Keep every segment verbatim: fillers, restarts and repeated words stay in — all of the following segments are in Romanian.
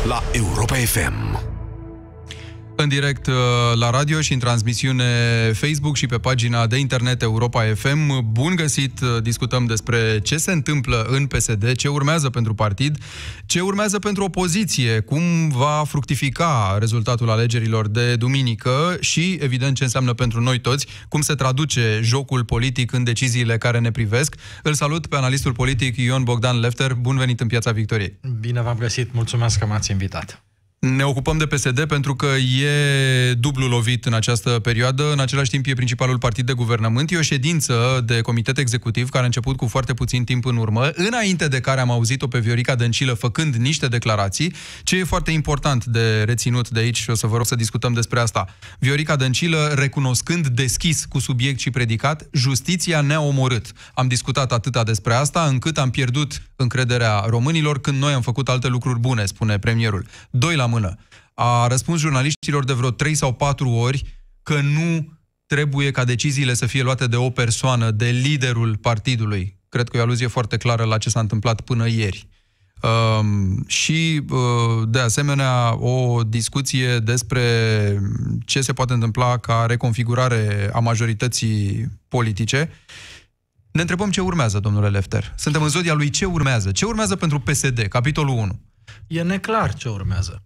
la Europa F M. În direct la radio și în transmisiune Facebook și pe pagina de internet Europa F M. Bun găsit! Discutăm despre ce se întâmplă în P S D, ce urmează pentru partid, ce urmează pentru opoziție, cum va fructifica rezultatul alegerilor de duminică și, evident, ce înseamnă pentru noi toți, cum se traduce jocul politic în deciziile care ne privesc. Îl salut pe analistul politic Ion Bogdan Lefter. Bun venit în Piața Victoriei! Bine v-am găsit! Mulțumesc că m-ați invitat! Ne ocupăm de P S D pentru că e dublu lovit în această perioadă. În același timp e principalul partid de guvernământ. E o ședință de comitet executiv care a început cu foarte puțin timp în urmă, înainte de care am auzit-o pe Viorica Dăncilă făcând niște declarații. Ce e foarte important de reținut de aici, și o să vă rog să discutăm despre asta. Viorica Dăncilă recunoscând deschis cu subiect și predicat: justiția ne-a omorât. Am discutat atâta despre asta încât am pierdut încrederea românilor când noi am făcut alte lucruri bune, spune premierul. Doi la mână. A răspuns jurnaliștilor de vreo trei sau patru ori că nu trebuie ca deciziile să fie luate de o persoană, de liderul partidului. Cred că e o aluzie foarte clară la ce s-a întâmplat până ieri. Um, și, uh, de asemenea, o discuție despre ce se poate întâmpla ca reconfigurare a majorității politice. Ne întrebăm ce urmează, domnule Lefter. Suntem în zodia lui ce urmează. Ce urmează pentru P S D, capitolul unu? E neclar ce urmează.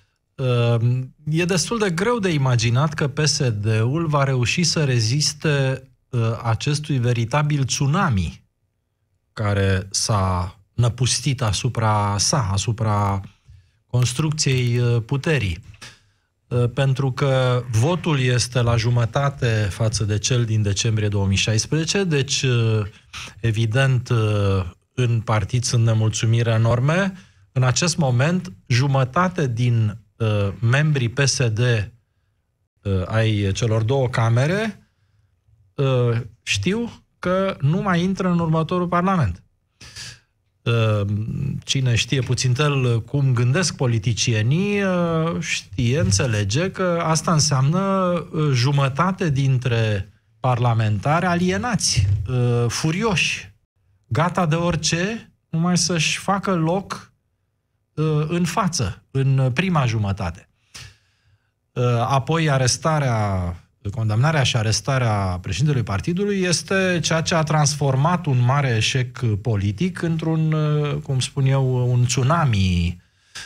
E destul de greu de imaginat că P S D-ul va reuși să reziste acestui veritabil tsunami care s-a năpustit asupra sa, asupra construcției puterii. Pentru că votul este la jumătate față de cel din decembrie două mii șaisprezece, deci, evident, în partid sunt nemulțumiri enorme. În acest moment, jumătate din uh, membrii P S D uh, ai celor două camere uh, știu că nu mai intră în următorul Parlament. Uh, cine știe puțintel cum gândesc politicienii, uh, știe, înțelege că asta înseamnă uh, jumătate dintre parlamentari alienați, uh, furioși, gata de orice, numai să-și facă loc în față, în prima jumătate. Apoi arestarea, condamnarea și arestarea președintelui partidului este ceea ce a transformat un mare eșec politic într-un, cum spun eu, un tsunami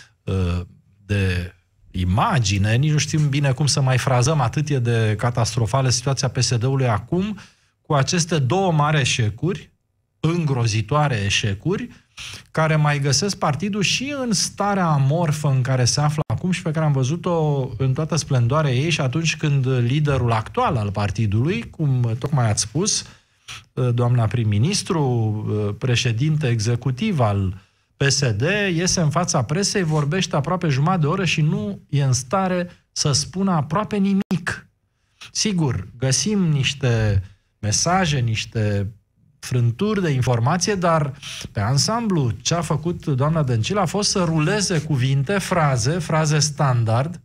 de imagine. Nici nu știm bine cum să mai frazăm, atât e de catastrofală situația P S D-ului acum, cu aceste două mari eșecuri, îngrozitoare eșecuri, care mai găsesc partidul și în starea amorfă în care se află acum și pe care am văzut-o în toată splendoarea ei și atunci când liderul actual al partidului, cum tocmai ați spus, doamna prim-ministru, președinte executiv al P S D, iese în fața presei, vorbește aproape jumătate de oră și nu e în stare să spună aproape nimic. Sigur, găsim niște mesaje, niște frânturi de informație, dar pe ansamblu ce a făcut doamna Dăncilă a fost să ruleze cuvinte, fraze, fraze standard,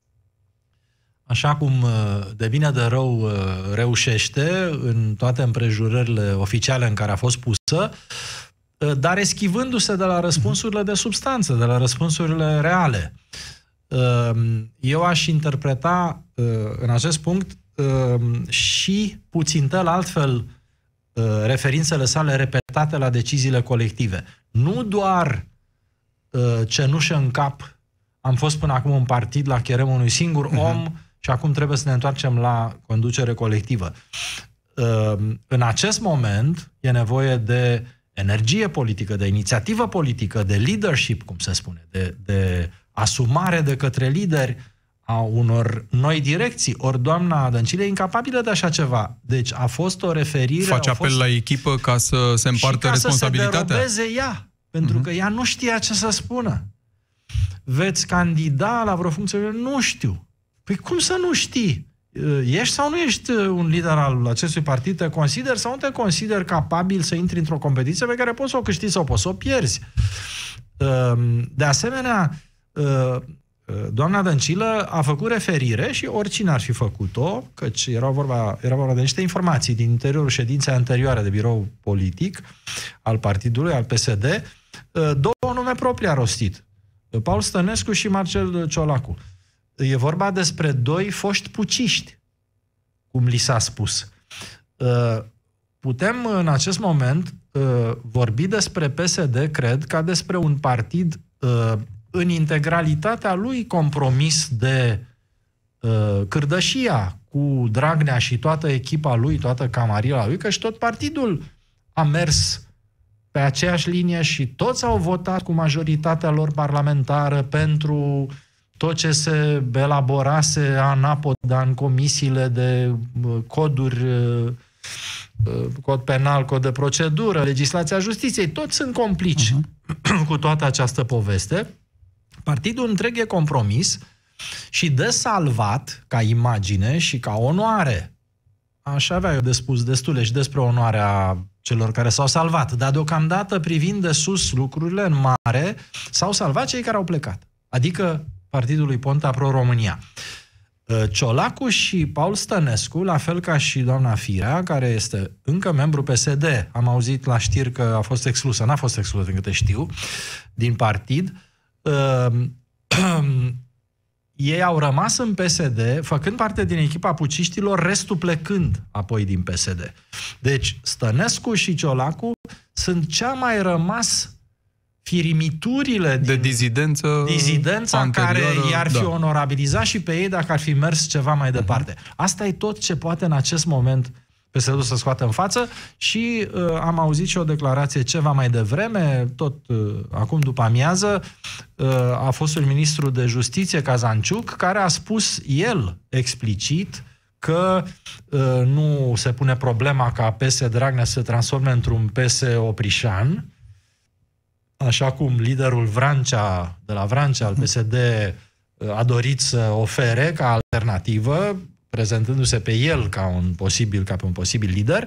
așa cum de bine de rău reușește în toate împrejurările oficiale în care a fost pusă, dar eschivându-se de la răspunsurile de substanță, de la răspunsurile reale. Eu aș interpreta în acest punct și puțintel altfel referințele sale repetate la deciziile colective. Nu doar uh, cenușă în cap, am fost până acum un partid la cheremul unui singur uh-huh. om și acum trebuie să ne întoarcem la conducere colectivă. Uh, în acest moment e nevoie de energie politică, de inițiativă politică, de leadership, cum se spune, de, de asumare de către lideri a unor noi direcții. Ori doamna Dăncilă e incapabilă de așa ceva. Deci a fost o referire... Face apel fost... la echipă ca să se împartă și responsabilitatea. ca să se derobeze ea. Pentru uh-huh. că ea nu știa ce să spună. Veți candida la vreo funcție? Nu știu. Păi cum să nu știi? Ești sau nu ești un lider al acestui partid? Te consideri sau nu te consideri capabil să intri într-o competiție pe care poți să o câștigi sau poți să o pierzi? De asemenea, doamna Dăncilă a făcut referire, și oricine ar fi făcut-o, căci era vorba, era vorba de niște informații din interiorul ședinței anterioare de birou politic al partidului, al P S D, două nume proprii a rostit. Paul Stănescu și Marcel Ciolacu. E vorba despre doi foști puciști, cum li s-a spus. Putem în acest moment vorbi despre P S D, cred, ca despre un partid în integralitatea lui compromis de cârdășia cu Dragnea și toată echipa lui, toată camarila lui, că și tot partidul a mers pe aceeași linie și toți au votat cu majoritatea lor parlamentară pentru tot ce se elaborase anapoda în comisiile de coduri, cod penal, cod de procedură, legislația justiției. Toți sunt complici uh-huh. cu toată această poveste. Partidul întreg e compromis și de salvat, ca imagine și ca onoare. Aș avea eu de spus destule și despre onoarea celor care s-au salvat. Dar deocamdată, privind de sus lucrurile în mare, s-au salvat cei care au plecat. Adică Partidul lui Ponta Pro-România. Ciolacu și Paul Stănescu, la fel ca și doamna Firea, care este încă membru P S D, am auzit la știri că a fost exclusă, n-a fost exclusă, din câte știu, din partid, ei au rămas în P S D, făcând parte din echipa puciștilor, restul plecând apoi din P S D. Deci, Stănescu și Ciolacu sunt cea mai rămas firimiturile de dizidență dizidența anterioară, care i-ar fi da. onorabilizat și pe ei dacă ar fi mers ceva mai departe. Uh-huh. Asta e tot ce poate în acest moment P S D-ul să scoată în față și uh, am auzit și o declarație ceva mai devreme, tot uh, acum după amiază, uh, a fostul ministru de Justiție, Cazanciuc, care a spus el explicit că uh, nu se pune problema ca P S Dragnea să se transforme într-un P S Oprișan, așa cum liderul Vrancea, de la Vrancea, al P S D, a dorit să ofere ca alternativă, prezentându-se pe el ca un posibil, ca pe un posibil lider,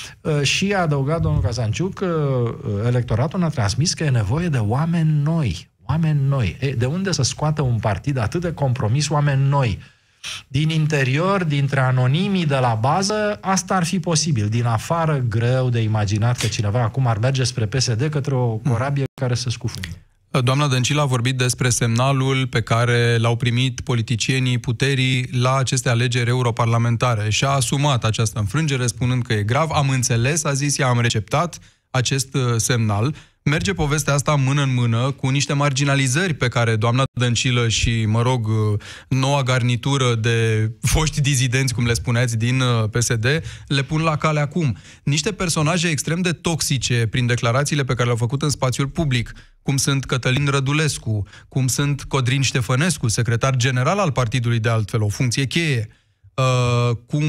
și a adăugat domnul Cazanciuc că electoratul ne-a transmis că e nevoie de oameni noi. Oameni noi. E, de unde să scoată un partid atât de compromis oameni noi? Din interior, dintre anonimii de la bază, asta ar fi posibil. Din afară, greu de imaginat că cineva acum ar merge spre P S D către o corabie care se scufundă. Doamna Dăncilă a vorbit despre semnalul pe care l-au primit politicienii puterii la aceste alegeri europarlamentare și a asumat această înfrângere spunând că e grav. Am înțeles, a zis ea, am receptat acest semnal. Merge povestea asta mână în mână cu niște marginalizări pe care doamna Dăncilă și, mă rog, noua garnitură de foști dizidenți, cum le spuneați, din P S D, le pun la cale acum. Niște personaje extrem de toxice prin declarațiile pe care le-au făcut în spațiul public, cum sunt Cătălin Rădulescu, cum sunt Codrin Ștefănescu, secretar general al partidului de altfel, o funcție cheie, Uh, cum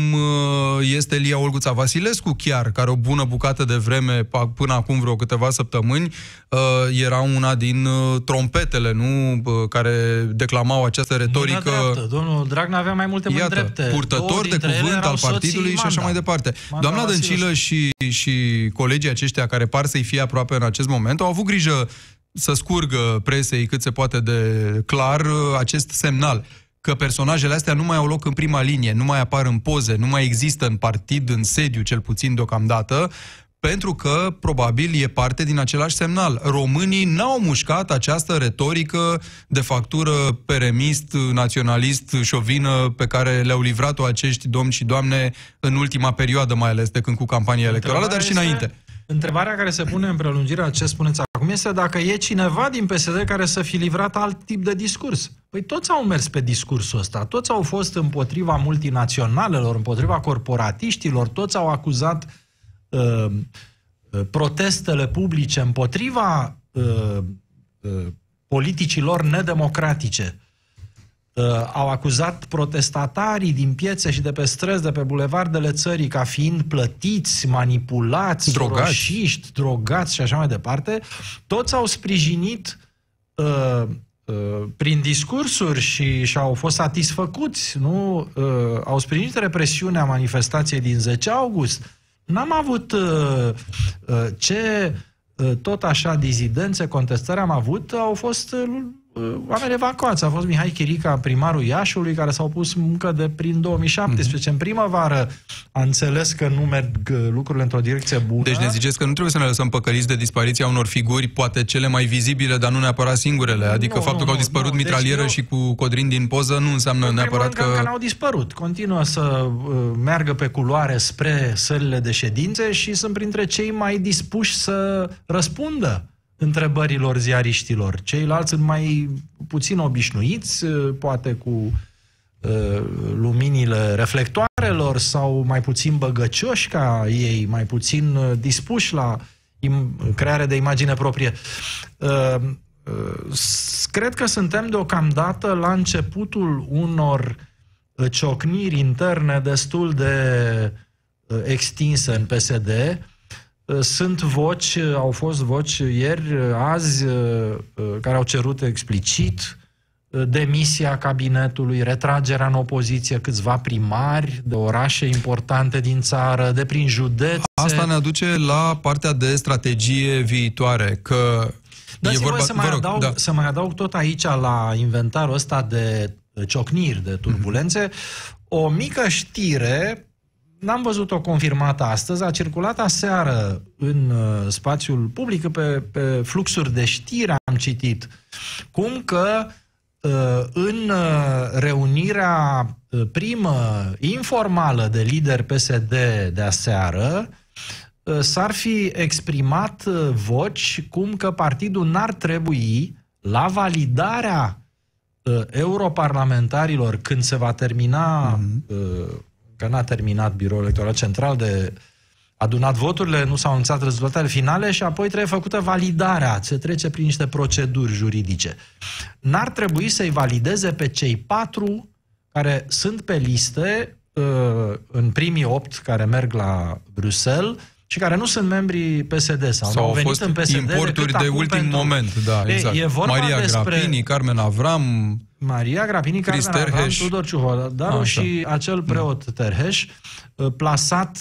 este Lia Olguța Vasilescu chiar, care o bună bucată de vreme, până acum vreo câteva săptămâni, uh, era una din uh, trompetele, nu, uh, care declamau această retorică. Domnul Dragnea avea mai multe mâini drepte. Purtător de cuvânt al partidului și așa mai departe. Manda Doamna Dăncilă și, și colegii aceștia care par să-i fie aproape în acest moment au avut grijă să scurgă presei cât se poate de clar acest semnal că personajele astea nu mai au loc în prima linie, nu mai apar în poze, nu mai există în partid, în sediu, cel puțin deocamdată, pentru că, probabil, e parte din același semnal. Românii n-au mușcat această retorică de factură peremist, naționalist, șovină, pe care le-au livrat-o acești domni și doamne în ultima perioadă, mai ales de când cu campania electorală, dar și înainte. Întrebarea care se pune în prelungirea ce spuneți acum este dacă e cineva din P S D care să fi livrat alt tip de discurs. Păi toți au mers pe discursul ăsta, toți au fost împotriva multinaționalelor, împotriva corporatiștilor, toți au acuzat uh, protestele publice împotriva uh, uh, politicilor nedemocratice. Uh, au acuzat protestatarii din piețe și de pe străzi, de pe bulevardele țării, ca fiind plătiți, manipulați, drogați, roșiști, drogați și așa mai departe. Toți au sprijinit uh, uh, prin discursuri și, și au fost satisfăcuți, nu? Uh, au sprijinit represiunea manifestației din zece august. N-am avut uh, uh, ce... tot așa dizidențe, contestări am avut, au fost oameni evacuați. A fost Mihai Chirica, primarul Iașiului, care s-au pus încă de prin două mii șaptesprezece. Mm-hmm. În primăvară a înțeles că nu merg lucrurile într-o direcție bună. Deci ne ziceți că nu trebuie să ne lăsăm păcăliți de dispariția unor figuri, poate cele mai vizibile, dar nu neapărat singurele. Adică nu, faptul nu, că au dispărut nu, mitralieră deci eu... și cu Codrin din poză nu înseamnă în neapărat că... că n-au dispărut. Continuă să uh, meargă pe culoare spre sălile de ședințe și sunt printre cei mai dispuși să răspundă întrebărilor ziariștilor. Ceilalți sunt mai puțin obișnuiți, poate cu uh, luminile reflectoarelor sau mai puțin băgăcioși ca ei, mai puțin uh, dispuși la crearea de imagine proprie. Uh, uh, cred că suntem deocamdată la începutul unor uh, ciocniri interne destul de uh, extinse în P S D. Sunt voci, au fost voci ieri, azi, care au cerut explicit demisia cabinetului, retragerea în opoziție câțiva primari de orașe importante din țară, de prin județe. Asta ne aduce la partea de strategie viitoare, că... Dați-mi vorba... să, mai rog, adaug, da. să mai adaug tot aici la inventarul ăsta de ciocniri, de turbulențe, mm-hmm. o mică știre... N-am văzut-o confirmată astăzi, a circulat aseară în uh, spațiul public, pe, pe fluxuri de știri am citit, cum că uh, în uh, reunirea uh, primă informală de lideri P S D de aseară uh, s-ar fi exprimat uh, voci cum că partidul n-ar trebui, la validarea uh, europarlamentarilor când se va termina... Mm-hmm. Uh, că n-a terminat Biroul Electoral Central de adunat voturile, nu s-au anunțat rezultatele finale și apoi trebuie făcută validarea. Se trece prin niște proceduri juridice. N-ar trebui să-i valideze pe cei patru care sunt pe liste în primii opt care merg la Bruxelles și care nu sunt membrii P S D sau, sau au venit fost în P S D importuri de ultim pentru... moment. Da, exact. E, e Maria despre... Grapini, Carmen Avram... Maria Grapini, Carmen Avram, Tudor Ciuhodaru și acel preot Terheș, plasat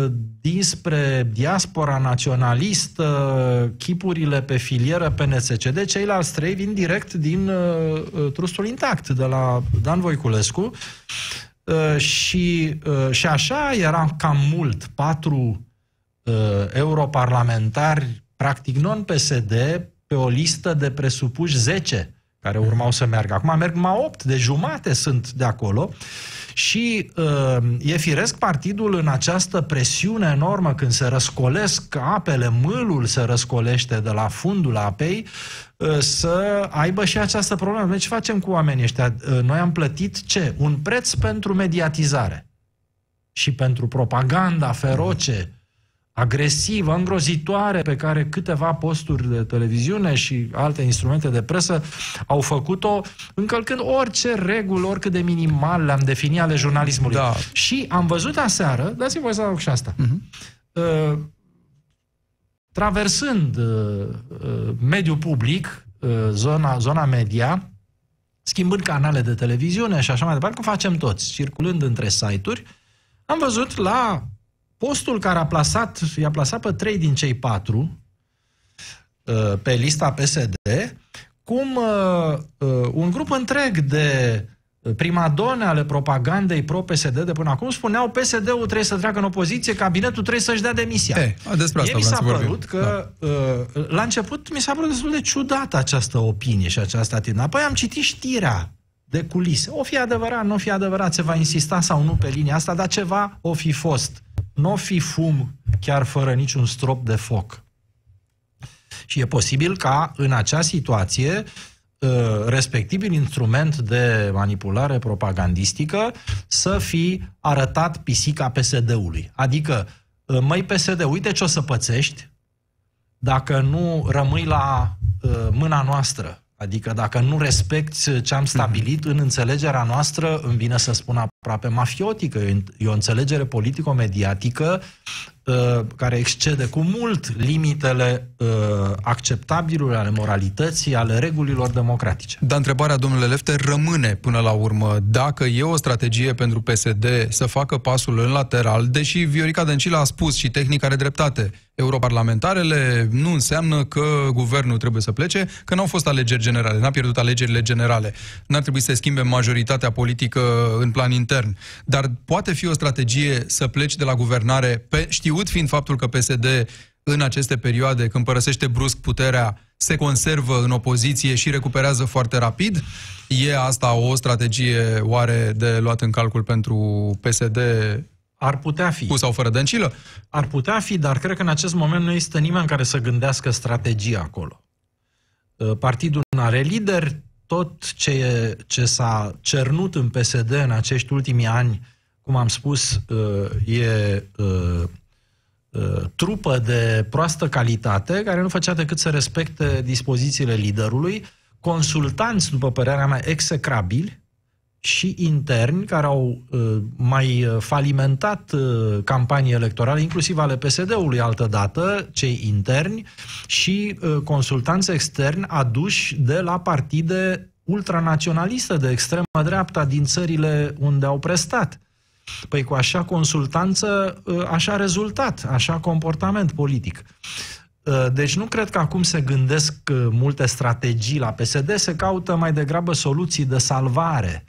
dinspre diaspora naționalistă, chipurile pe filieră P N C C D, ceilalți trei vin direct din uh, Trustul Intact, de la Dan Voiculescu. Uh, și, uh, și așa era cam mult, patru uh, europarlamentari, practic non-P S D, pe o listă de presupuși zece care urmau să meargă. Acum merg numai opt, de jumate sunt de acolo și uh, e firesc partidul în această presiune enormă când se răscolesc apele, mâlul se răscolește de la fundul apei, uh, să aibă și această problemă. Deci ce facem cu oamenii ăștia? Uh, noi am plătit ce? Un preț pentru mediatizare și pentru propaganda feroce, agresivă, îngrozitoare, pe care câteva posturi de televiziune și alte instrumente de presă au făcut-o, încălcând orice reguli, oricât de minimal le-am definit ale jurnalismului. Da. Și am văzut aseară, dați-mi voi să adaug și asta, uh-huh. uh, traversând uh, uh, mediul public, uh, zona, zona media, schimbând canale de televiziune și așa mai departe, cum facem toți, circulând între site-uri, am văzut la postul care a plasat, i-a plasat pe trei din cei patru uh, pe lista P S D, cum uh, uh, un grup întreg de primadone ale propagandei pro-P S D de până acum spuneau P S D-ul trebuie să treacă în opoziție, cabinetul trebuie să-și dea demisia. Hey, despre asta mi s-a părut că da. uh, la început mi s-a părut destul de ciudată această opinie și această atitudine. Apoi am citit știrea de culise. O fi adevărat, nu o fi adevărat, se va insista sau nu pe linia asta, dar ceva o fi fost. Nu o fi fum chiar fără niciun strop de foc. Și e posibil ca în acea situație respectivul instrument de manipulare propagandistică să fi arătat pisica P S D-ului. Adică, măi P S D, uite ce o să pățești dacă nu rămâi la mâna noastră. Adică dacă nu respecti ce am stabilit în înțelegerea noastră, îmi vine să spun aproape mafiotică, e o înțelegere politico-mediatică care excede cu mult limitele uh, acceptabile ale moralității, ale regulilor democratice. Dar întrebarea, domnule Lefter, rămâne până la urmă dacă e o strategie pentru P S D să facă pasul în lateral, deși Viorica Dăncilă a spus și tehnic are dreptate. Europarlamentarele nu înseamnă că guvernul trebuie să plece, că n-au fost alegeri generale, n-a pierdut alegerile generale. N-ar trebui să se schimbe majoritatea politică în plan intern. Dar poate fi o strategie să pleci de la guvernare, pe, știut fiind faptul că P S D în aceste perioade, când părăsește brusc puterea, se conservă în opoziție și recuperează foarte rapid? E asta o strategie oare de luat în calcul pentru P S D? Ar putea fi. Cu sau fără Dăncilă? Ar putea fi, dar cred că în acest moment nu există nimeni care să gândească strategie acolo. Partidul nu are lider, tot ce, ce s-a cernut în P S D în acești ultimii ani, cum am spus, e trupă de proastă calitate, care nu făcea decât să respecte dispozițiile liderului, consultanți, după părerea mea, execrabili, și interni care au uh, mai falimentat uh, campanii electorale, inclusiv ale P S D-ului altădată, cei interni, și uh, consultanți externi aduși de la partide ultranaționaliste de extremă dreapta din țările unde au prestat. Păi cu așa consultanță, uh, așa rezultat, așa comportament politic. Uh, deci nu cred că acum se gândesc uh, multe strategii la P S D, se caută mai degrabă soluții de salvare,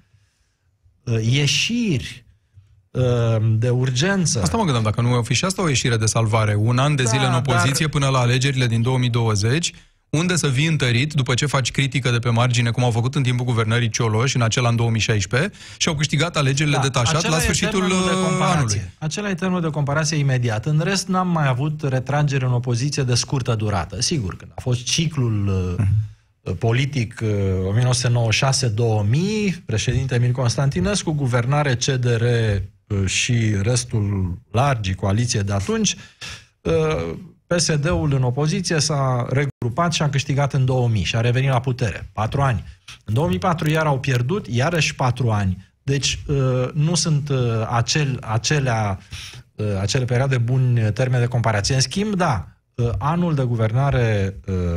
ieșiri de urgență. Asta mă gândeam, dacă nu o fi și asta o ieșire de salvare. Un an de zile da, în opoziție dar... până la alegerile din două mii douăzeci, unde să vii întărit după ce faci critică de pe margine, cum au făcut în timpul guvernării Cioloș în acel an două mii șaisprezece, și au câștigat alegerile da, detașat la sfârșitul de anului. Acela e termenul de comparație imediat. În rest, n-am mai avut retragere în opoziție de scurtă durată. Sigur, când a fost ciclul... Hmm. politic o mie nouă sute nouăzeci și șase două mii, președinte Emil Constantinescu, guvernare C D R și restul largii coaliție de atunci, P S D-ul în opoziție s-a regrupat și a câștigat în două mii și a revenit la putere. Patru ani. În două mii patru iar au pierdut, iarăși patru ani. Deci nu sunt acel, acelea, acele perioade buni termeni de comparație. În schimb, da, anul de guvernare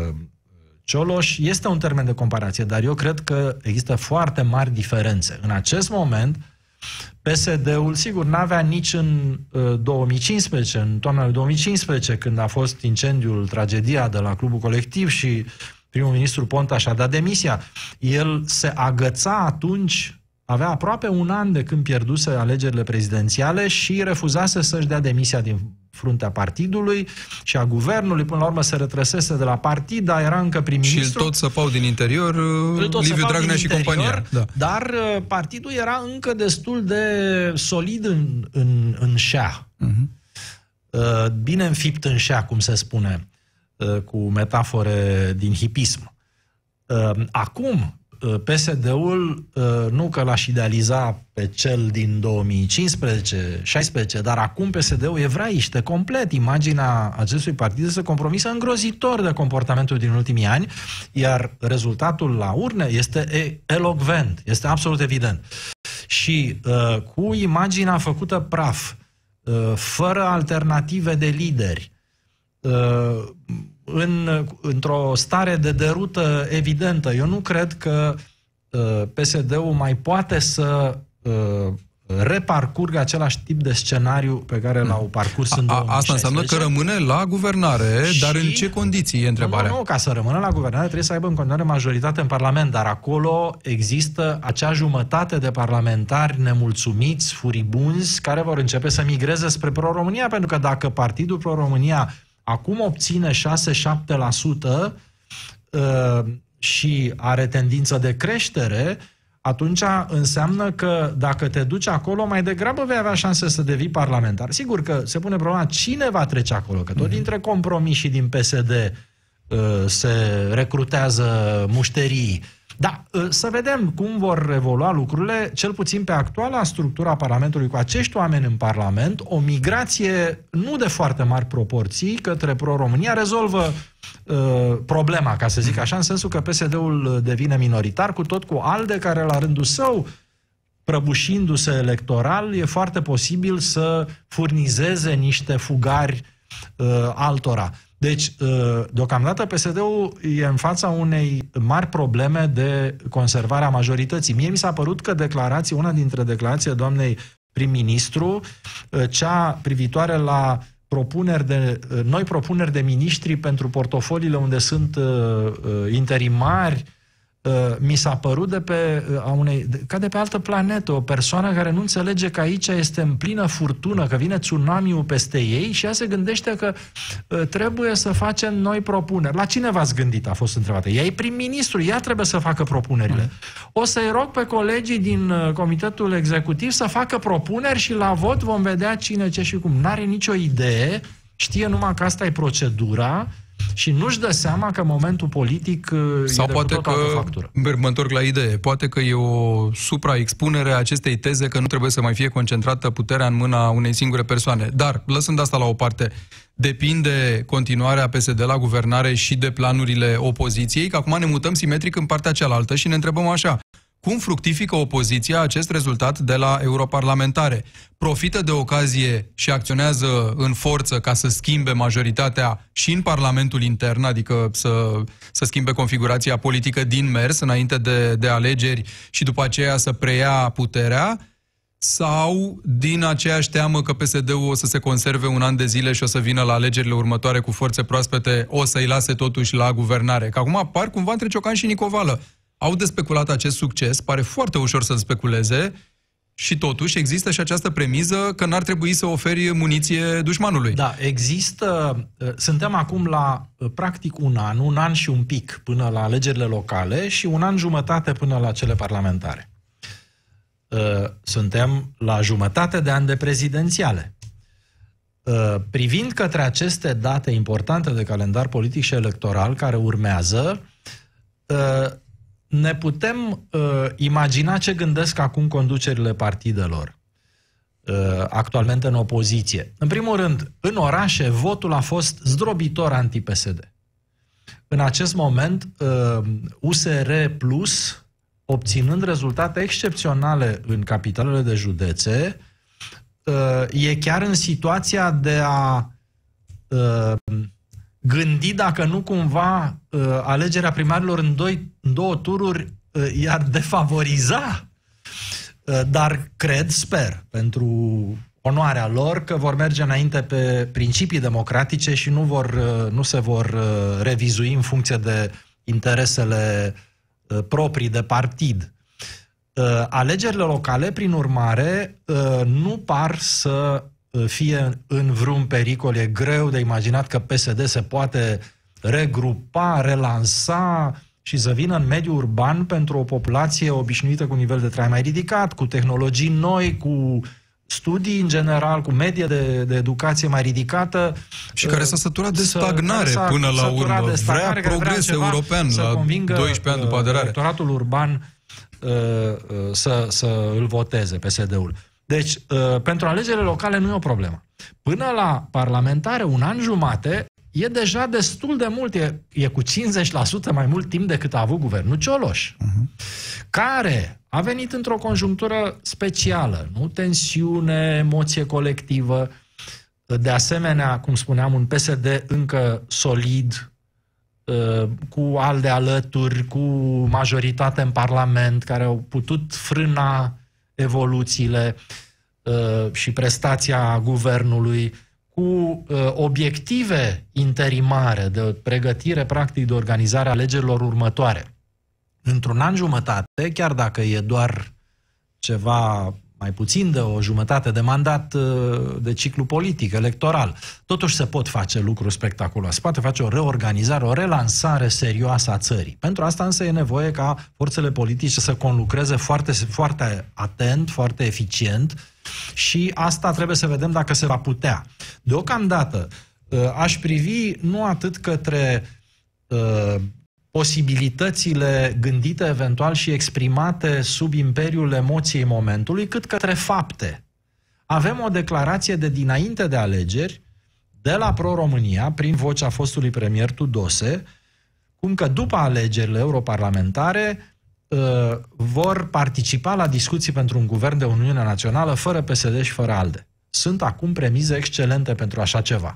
Cioloș este un termen de comparație, dar eu cred că există foarte mari diferențe. În acest moment, P S D-ul, sigur, n-avea nici în uh, două mii cincisprezece, în toamna lui două mii cincisprezece, când a fost incendiul, tragedia de la Clubul Colectiv și primul ministru Ponta și-a dat demisia. El se agăța atunci, avea aproape un an de când pierduse alegerile prezidențiale și refuzase să-și dea demisia din fruntea partidului și a guvernului, până la urmă se retrăsese de la partid, dar era încă prim-ministru. Și îl tot săpau din interior, Liviu Dragnea și compania. Da. Dar partidul era încă destul de solid în, în, în șea. Uh-huh. Bine înfipt în șea, cum se spune, cu metafore din hipism. Acum, P S D-ul nu că l-aș idealiza pe cel din două mii cincisprezece șaisprezece, dar acum P S D-ul evraiște complet. Imaginea acestui partid este compromisă îngrozitor de comportamentul din ultimii ani, iar rezultatul la urne este elocvent, este absolut evident. Și uh, cu imaginea făcută praf, uh, fără alternative de lideri, uh, În, într-o stare de derută evidentă. Eu nu cred că uh, P S D-ul mai poate să uh, reparcurgă același tip de scenariu pe care l-au parcurs în două mii șaisprezece. Asta înseamnă că rămâne la guvernare, și... dar în ce condiții e întrebarea? Nu, nu, ca să rămână la guvernare trebuie să aibă în continuare majoritate în Parlament, dar acolo există acea jumătate de parlamentari nemulțumiți, furibunzi, care vor începe să migreze spre Pro-România, pentru că dacă Partidul Pro-România acum obține șase șapte la sută uh, și are tendință de creștere, atunci înseamnă că dacă te duci acolo, mai degrabă vei avea șanse să devii parlamentar. Sigur că se pune problema cine va trece acolo, că tot dintre compromisii din P S D uh, se recrutează mușterii. Da, să vedem cum vor evolua lucrurile, cel puțin pe actuala structura Parlamentului, cu acești oameni în Parlament, o migrație nu de foarte mari proporții către Pro-România rezolvă uh, problema, ca să zic așa, în sensul că P S D-ul devine minoritar, cu tot cu ALDE, care la rândul său prăbușindu-se electoral, e foarte posibil să furnizeze niște fugari uh, altora. Deci, uh, deocamdată P S D-ul e în fața unei mari probleme de conservare a majorității. Mie mi s-a părut că declarația, una dintre declarațiile doamnei prim-ministru, uh, cea privitoare la propuneri de, uh, noi propuneri de miniștri pentru portofoliile unde sunt uh, uh, interimari, Uh, mi s-a părut de pe, uh, a unei, de, ca de pe altă planetă, o persoană care nu înțelege că aici este în plină furtună, că vine tsunamiul peste ei și ea se gândește că uh, trebuie să facem noi propuneri. La cine v-ați gândit? A fost întrebată. Ea e prim-ministru, ea trebuie să facă propunerile. O să-i rog pe colegii din uh, Comitetul Executiv să facă propuneri și la vot vom vedea cine, ce și cum. N-are nicio idee, știe numai că asta e procedura și nu-și dă seama că momentul politic sau e de poate cu tot că, altă factură. mă întorc la idee, poate că e o supraexpunere a acestei teze că nu trebuie să mai fie concentrată puterea în mâna unei singure persoane. Dar, lăsând asta la o parte, depinde continuarea P S D la guvernare și de planurile opoziției, că acum ne mutăm simetric în partea cealaltă și ne întrebăm așa: cum fructifică opoziția acest rezultat de la europarlamentare? Profită de ocazie și acționează în forță ca să schimbe majoritatea și în Parlamentul intern, adică să, să schimbe configurația politică din mers înainte de, de alegeri și după aceea să preia puterea? Sau din aceeași teamă că P S D-ul o să se conserve un an de zile și o să vină la alegerile următoare cu forțe proaspete, o să-i lase totuși la guvernare? Că acum apar cumva între Ciocan și Nicovală. Au de speculat acest succes, pare foarte ușor să-l speculeze și totuși există și această premiză că n-ar trebui să oferi muniție dușmanului. Da, există, suntem acum la practic un an, un an și un pic până la alegerile locale și un an jumătate până la cele parlamentare. Suntem la jumătate de an de prezidențiale. Privind către aceste date importante de calendar politic și electoral care urmează, ne putem uh, imagina ce gândesc acum conducerile partidelor uh, actualmente în opoziție. În primul rând, în orașe, votul a fost zdrobitor anti-P S D. În acest moment, uh, U S R Plus, obținând rezultate excepționale în capitalele de județe, uh, e chiar în situația de a uh, gândi dacă nu cumva uh, alegerea primarilor în, doi, în două tururi uh, i-ar defavoriza. Uh, dar cred, sper, pentru onoarea lor, că vor merge înainte pe principii democratice și nu, vor, uh, nu se vor uh, revizui în funcție de interesele uh, proprii de partid. Uh, alegerile locale, prin urmare, uh, nu par să fie în vreun pericol. E greu de imaginat că P S D se poate regrupa, relansa și să vină în mediul urban pentru o populație obișnuită cu un nivel de trai mai ridicat, cu tehnologii noi, cu studii în general, cu medie de, de educație mai ridicată. Și care s-a săturat de stagnare s-a până la urmă. Vrea progres european la doisprezece ani după aderare. Electoratul urban uh, uh, să, să îl voteze P S D-ul. Deci, uh, pentru alegerile locale nu e o problemă. Până la parlamentare, un an jumate, e deja destul de mult. E, e cu cincizeci la sută mai mult timp decât a avut guvernul Cioloș, uh-huh. care a venit într-o conjunctură specială, nu tensiune, emoție colectivă. De asemenea, cum spuneam, un P S D încă solid, uh, cu ALDE alături, cu majoritate în Parlament, care au putut frâna evoluțiile uh, și prestația guvernului, cu uh, obiective interimare de pregătire, practic, de organizare a alegerilor următoare. Într-un an jumătate, chiar dacă e doar ceva mai puțin de o jumătate de mandat uh, de ciclu politic, electoral, totuși se pot face lucruri spectaculoase. Se poate face o reorganizare, o relansare serioasă a țării. Pentru asta însă e nevoie ca forțele politice să conlucreze foarte, foarte atent, foarte eficient și asta trebuie să vedem dacă se va putea. Deocamdată aș privi nu atât către uh, posibilitățile gândite eventual și exprimate sub imperiul emoției momentului, cât către fapte. Avem o declarație de dinainte de alegeri de la Pro-România, prin vocea fostului premier Tudose, cum că după alegerile europarlamentare vor participa la discuții pentru un guvern de Uniune Națională fără P S D și fără ALDE. Sunt acum premize excelente pentru așa ceva.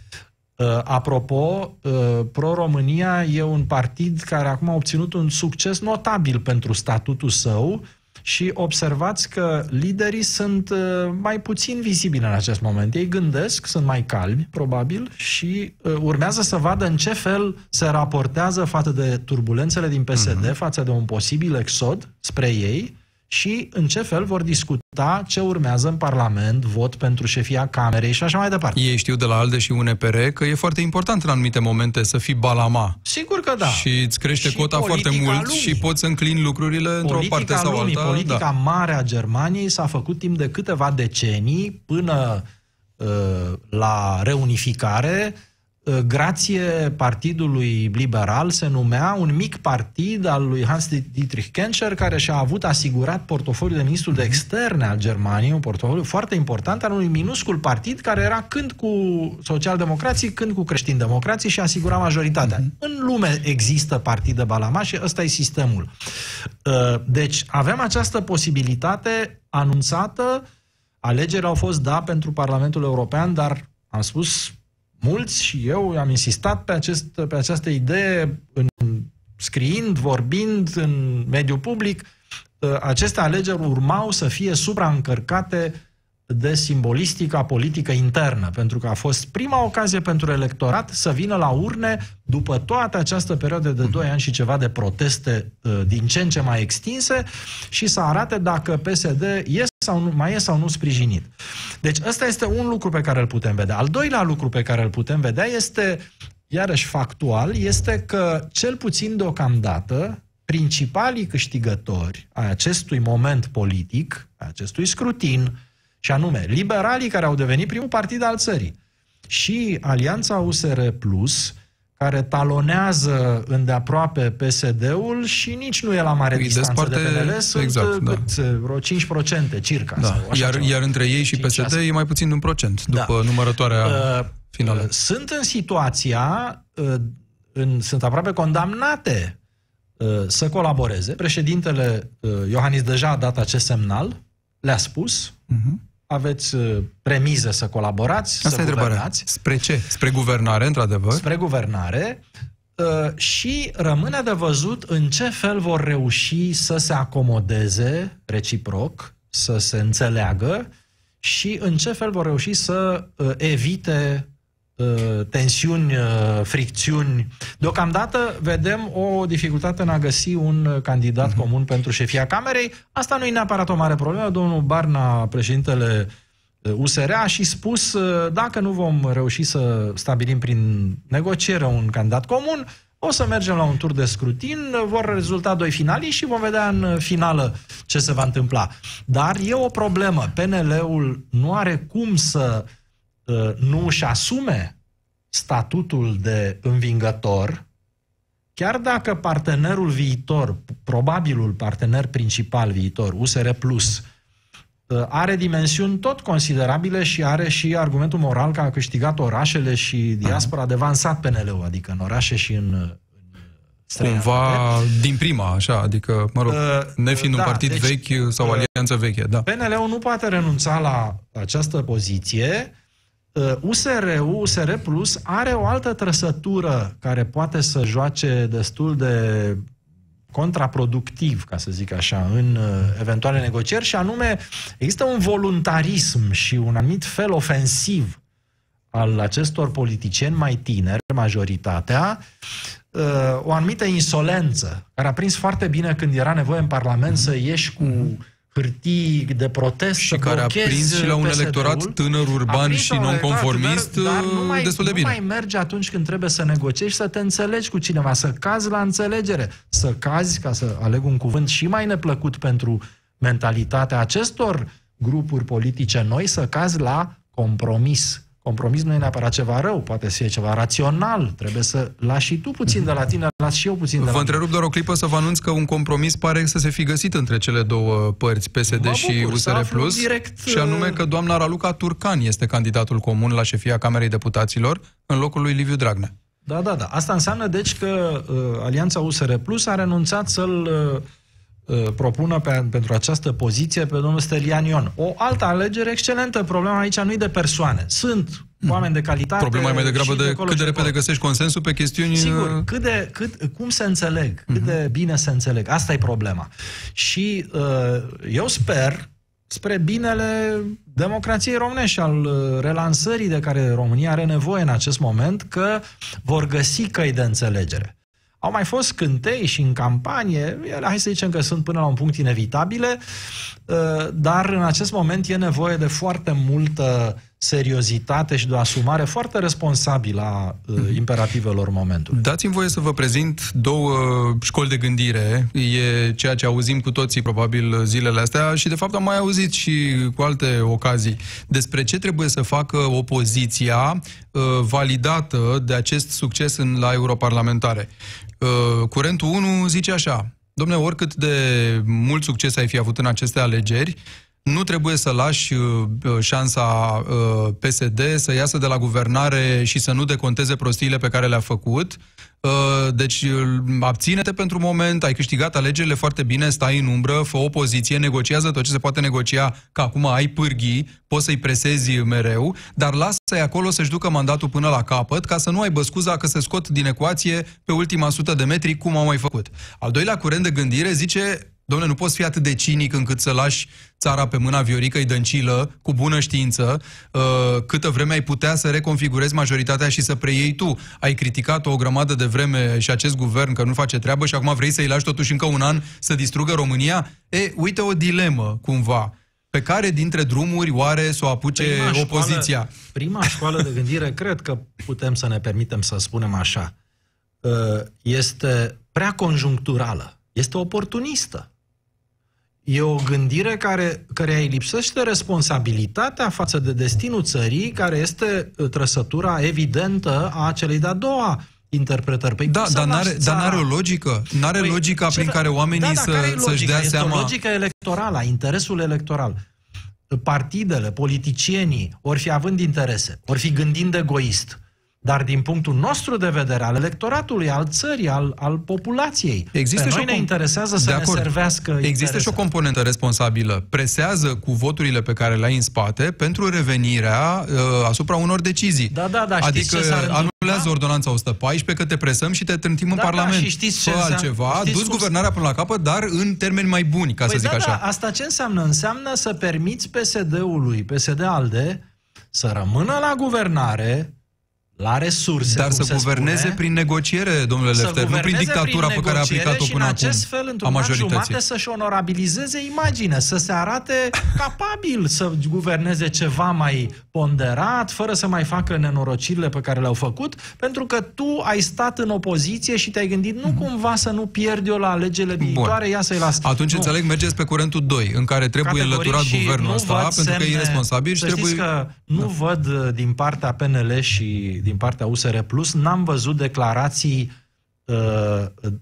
Apropo, Pro-România e un partid care acum a obținut un succes notabil pentru statutul său și observați că liderii sunt mai puțin vizibili în acest moment. Ei gândesc, sunt mai calmi, probabil, și urmează să vadă în ce fel se raportează față de turbulențele din P S D, mm-hmm. față de un posibil exod spre ei și în ce fel vor discuta ce urmează în Parlament, vot pentru șefia Camerei și așa mai departe. Ei știu de la ALDE și U N P R că e foarte important în anumite momente să fii balama. Sigur că da. Și îți crește și cota foarte mult lumii. Și poți să înclini lucrurile politica într-o parte sau lumii, alta. Politica da. mare a Germaniei s-a făcut timp de câteva decenii până uh, la reunificare. Grație Partidului Liberal se numea un mic partid al lui Hans-Dietrich Genscher, care și-a avut asigurat portofoliul de ministru de externe al Germaniei, un portofoliu foarte important al unui minuscul partid care era când cu socialdemocrații, când cu creștini-democrații și asigura majoritatea. Mm-hmm. În lume există partide balama și ăsta e sistemul. Deci avem această posibilitate anunțată, alegerile au fost da pentru Parlamentul European, dar am spus mulți și eu am insistat pe, acest, pe această idee, în, scriind, vorbind în mediul public, aceste alegeri urmau să fie supraîncărcate de simbolistica politică internă, pentru că a fost prima ocazie pentru electorat să vină la urne după toată această perioadă de doi ani și ceva de proteste din ce în ce mai extinse și să arate dacă P S D e sau nu, mai e sau nu sprijinit. Deci ăsta este un lucru pe care îl putem vedea. Al doilea lucru pe care îl putem vedea este, iarăși factual, este că cel puțin deocamdată principalii câștigători ai acestui moment politic, ai acestui scrutin, și anume liberalii care au devenit primul partid al țării și Alianța U S R Plus, care talonează îndeaproape P S D-ul și nici nu e la mare Îi distanță desparte, de P N L, sunt exact, cât, da. vreo cinci la sută circa. Da. Sau așa iar, iar între ei și P S D e mai puțin de un procent, după da. numărătoarea uh, finală. Uh, sunt în situația, uh, în, sunt aproape condamnate uh, să colaboreze. Președintele uh, Iohannis deja a dat acest semnal, le-a spus, uh-huh. aveți premize să colaborați, Asta să guvernați. Spre ce? Spre guvernare, într-adevăr? Spre guvernare uh, și rămâne de văzut în ce fel vor reuși să se acomodeze reciproc, să se înțeleagă și în ce fel vor reuși să uh, evite uh, tensiuni, uh, fricțiuni. Deocamdată vedem o dificultate în a găsi un candidat uh-huh. comun pentru șefia Camerei. Asta nu e neapărat o mare problemă. Domnul Barna, președintele U S R, a și spus, dacă nu vom reuși să stabilim prin negociere un candidat comun, o să mergem la un tur de scrutin, vor rezulta doi finaliști și vom vedea în finală ce se va întâmpla. Dar e o problemă. P N L-ul nu are cum să uh, nu își asume statutul de învingător, chiar dacă partenerul viitor, probabilul partener principal viitor, U S R Plus, are dimensiuni tot considerabile și are și argumentul moral că a câștigat orașele și diaspora, a devansat P N L-ul, adică în orașe și în, în străinătate. Cumva din prima, așa, adică, mă rog, nefiind uh, da, un partid deci, vechi sau o alianță veche, da. P N L-ul nu poate renunța la această poziție. U S R-ul, U S R Plus, are o altă trăsătură care poate să joace destul de contraproductiv, ca să zic așa, în uh, eventuale negocieri, și anume există un voluntarism și un anumit fel ofensiv al acestor politicieni mai tineri, majoritatea, uh, o anumită insolență, care a prins foarte bine când era nevoie în Parlament să ieși cu hârtii de protest, și care a prins și la un electorat tânăr, urban și nonconformist destul de bine. Nu mai merge atunci când trebuie să negociezi, să te înțelegi cu cineva, să cazi la înțelegere, să cazi, ca să aleg un cuvânt și mai neplăcut pentru mentalitatea acestor grupuri politice noi, să cazi la compromis. Compromis nu e neapărat ceva rău, poate să fie ceva rațional, trebuie să lași și tu puțin de la tine, las și eu puțin de la Vă întrerup doar o clipă să vă anunț că un compromis pare să se fi găsit între cele două părți, P S D și U S R Plus, direct, și anume că doamna Raluca Turcan este candidatul comun la șefia Camerei Deputaților în locul lui Liviu Dragnea. Da, da, da. Asta înseamnă deci că uh, Alianța U S R Plus a renunțat să-l uh, propună pe, pentru această poziție pe domnul Stelian Ion. O altă alegere excelentă. Problema aici nu e de persoane. Sunt oameni de calitate. Problema e mai degrabă de, de cât de repede găsești consensul pe chestiuni... Sigur, cât de, cât, cum se înțeleg, cât de bine se înțeleg. Asta e problema. Și uh, eu sper, spre binele democrației românești și al relansării de care România are nevoie în acest moment, că vor găsi căi de înțelegere. Au mai fost scântei și în campanie, ele, hai să zicem că sunt până la un punct inevitabile, dar în acest moment e nevoie de foarte multă seriozitate și de o asumare foarte responsabilă a imperativelor momentului. Dați-mi voie să vă prezint două școli de gândire. E ceea ce auzim cu toții probabil zilele astea și de fapt am mai auzit și cu alte ocazii despre ce trebuie să facă opoziția validată de acest succes în, la europarlamentare. Curentul unu zice așa: dom'le, oricât de mult succes ai fi avut în aceste alegeri, nu trebuie să lași uh, șansa uh, P S D să iasă de la guvernare și să nu deconteze prostiile pe care le-a făcut. Uh, deci abține-te pentru moment, ai câștigat alegerile foarte bine, stai în umbră, fă opoziție, negociază tot ce se poate negocia, că acum ai pârghii, poți să-i presezi mereu, dar lasă-i acolo să-și ducă mandatul până la capăt, ca să nu aibă scuza că se scot din ecuație pe ultima sută de metri, cum au mai făcut. Al doilea curent de gândire zice: dom'le, nu poți fi atât de cinic încât să lași țara pe mâna Vioricăi Dăncilă, cu bună știință, câtă vreme ai putea să reconfigurezi majoritatea și să preiei tu. Ai criticat-o o grămadă de vreme și acest guvern că nu face treabă și acum vrei să-i lași totuși încă un an să distrugă România? E, uite o dilemă, cumva. Pe care dintre drumuri oare să o apuce prima opoziția? Școală, prima școală de gândire, cred că putem să ne permitem să spunem așa, este prea conjuncturală, este oportunistă. E o gândire care, care îi lipsește responsabilitatea față de destinul țării, care este trăsătura evidentă a celei de-a doua interpretări. Păi da, dar n-are, dar n-are o logică. N-are păi, logica prin care oamenii da, să, să-și dea este seama... o logică electorală, interesul electoral. Partidele, politicienii, ori fi având interese, ori fi gândind egoist. Dar din punctul nostru de vedere, al electoratului, al țării, al, al populației, există pe și noi o ne interesează să ne servească Există interesele. și o componentă responsabilă. Presează cu voturile pe care le-ai în spate pentru revenirea uh, asupra unor decizii. Da, da, da. Adică anulează ordonanța o sută paisprezece, că te presăm și te trântim în da, Parlament. Da, și știți ce Fă altceva, duci cum... guvernarea până la capăt, dar în termeni mai buni, ca păi să zic da, așa. Da, asta ce înseamnă? Înseamnă să permiți P S D-ului, P S D-ALDE, să rămână la guvernare, la resurse, dar să guverneze spune, prin negociere, domnule Lefter, nu prin dictatura pe care a aplicat-o până acum. Și în acest fel, într-un an jumate, să-și onorabilizeze imaginea, să se arate capabil să guverneze ceva mai ponderat, fără să mai facă nenorocirile pe care le-au făcut, pentru că tu ai stat în opoziție și te-ai gândit, nu cumva să nu pierd eu la alegerile viitoare, Bun. ia să-i las. Atunci nu. înțeleg, mergeți pe curentul doi, în care trebuie Categoric înlăturat guvernul ăsta, pentru că e irresponsabil și să trebuie... știți că nu da. văd din partea P N L și din partea U S R Plus, n-am văzut declarații uh,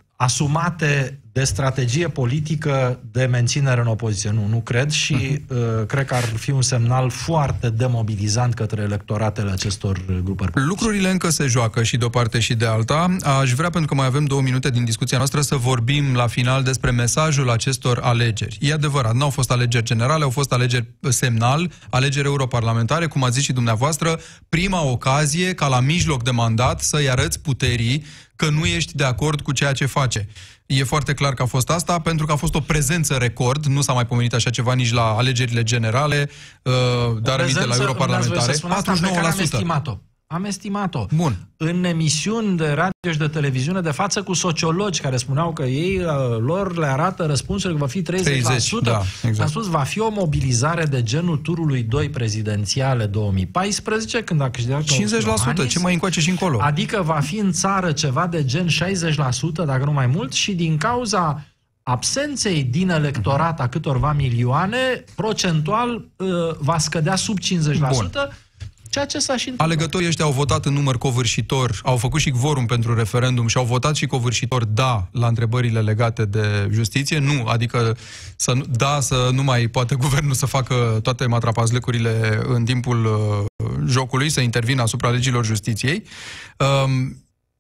asumate de strategie politică de menținere în opoziție. Nu, nu cred și uh, cred că ar fi un semnal foarte demobilizant către electoratele acestor grupări politice. Lucrurile încă se joacă și de o parte și de alta. Aș vrea, pentru că mai avem două minute din discuția noastră, să vorbim la final despre mesajul acestor alegeri. E adevărat, n-au fost alegeri generale, au fost alegeri semnal, alegeri europarlamentare, cum ați zis și dumneavoastră, prima ocazie ca la mijloc de mandat să-i arăți puterii că nu ești de acord cu ceea ce face. E foarte clar că a fost asta, pentru că a fost o prezență record, nu s-a mai pomenit așa ceva nici la alegerile generale, uh, dar aminte la europarlamentare, patruzeci și nouă la sută. Am estimat-o. Am estimat-o. Bun. În emisiuni de radio și de televiziune de față cu sociologi care spuneau că ei lor le arată răspunsul că va fi treizeci la sută. treizeci, da, exact. Am spus, va fi o mobilizare de genul turului doi prezidențiale două mii paisprezece, când a câștigat cincizeci la sută, ce mai încoace și încolo. Adică va fi în țară ceva de gen șaizeci la sută, dacă nu mai mult, și din cauza absenței din electorat a câtorva milioane, procentual va scădea sub cincizeci la sută. Bun. Ceea ce s-a și întâmplat. Alegătorii ăștia au votat în număr covârșitor, au făcut și quorum pentru referendum și au votat și covârșitor da la întrebările legate de justiție, nu, adică să nu, da să nu mai poate guvernul să facă toate matrapazlecurile în timpul uh, jocului, să intervină asupra legilor justiției. Um,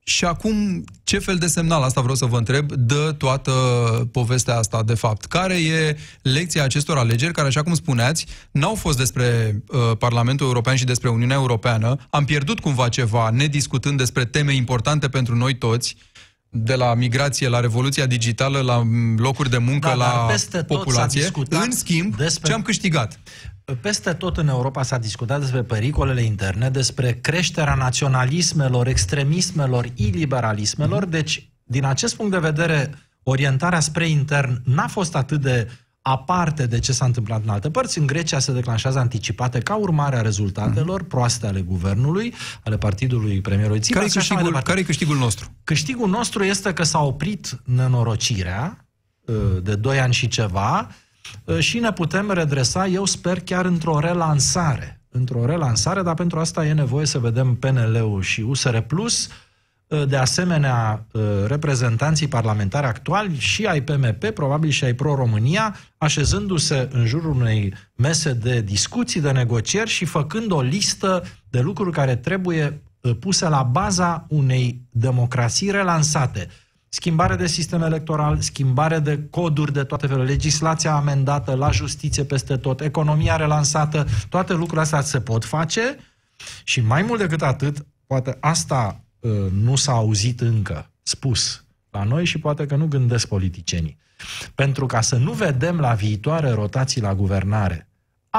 Și acum, ce fel de semnal, asta vreau să vă întreb, dă toată povestea asta, de fapt? Care e lecția acestor alegeri, care, așa cum spuneați, n-au fost despre uh, Parlamentul European și despre Uniunea Europeană? Am pierdut cumva ceva, nediscutând despre teme importante pentru noi toți, de la migrație, la revoluția digitală, la locuri de muncă, da, la populație. În schimb, despre... ce am câștigat? Peste tot în Europa s-a discutat despre pericolele interne, despre creșterea naționalismelor, extremismelor, iliberalismelor. Deci, din acest punct de vedere, orientarea spre intern n-a fost atât de aparte de ce s-a întâmplat în alte părți. În Grecia se declanșează anticipate ca urmare a rezultatelor mm. proaste ale guvernului, ale partidului premierului Tsipras. Care-i câștigul, care-i câștigul nostru? Câștigul nostru este că s-a oprit nenorocirea de doi ani și ceva și ne putem redresa, eu sper, chiar într-o relansare. Într-o relansare, dar pentru asta e nevoie să vedem P N L-ul și U S R Plus, de asemenea reprezentanții parlamentari actuali și ai P M P, probabil și ai Pro-România, așezându-se în jurul unei mese de discuții, de negocieri și făcând o listă de lucruri care trebuie puse la baza unei democrații relansate. Schimbare de sistem electoral, schimbare de coduri de toate felurile, legislația amendată, la justiție peste tot, economia relansată, toate lucrurile astea se pot face și mai mult decât atât, poate asta uh, nu s-a auzit încă spus la noi și poate că nu gândesc politicienii. Pentru ca să nu vedem la viitoare rotații la guvernare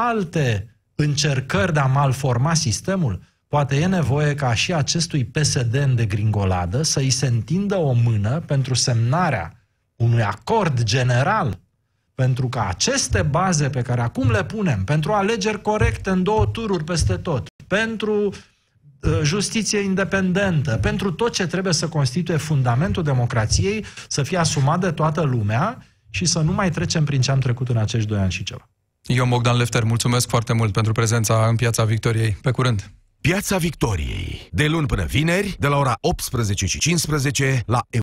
alte încercări de a malforma sistemul, poate e nevoie ca și acestui P S D în degringoladă să îi se întindă o mână pentru semnarea unui acord general, pentru că aceste baze pe care acum le punem, pentru alegeri corecte în două tururi peste tot, pentru uh, justiție independentă, pentru tot ce trebuie să constituie fundamentul democrației, să fie asumat de toată lumea și să nu mai trecem prin ce am trecut în acești doi ani și ceva. Eu, Bogdan Lefter, mulțumesc foarte mult pentru prezența în Piața Victoriei. Pe curând! Piața Victoriei, de luni până vineri, de la ora optsprezece și cincisprezece la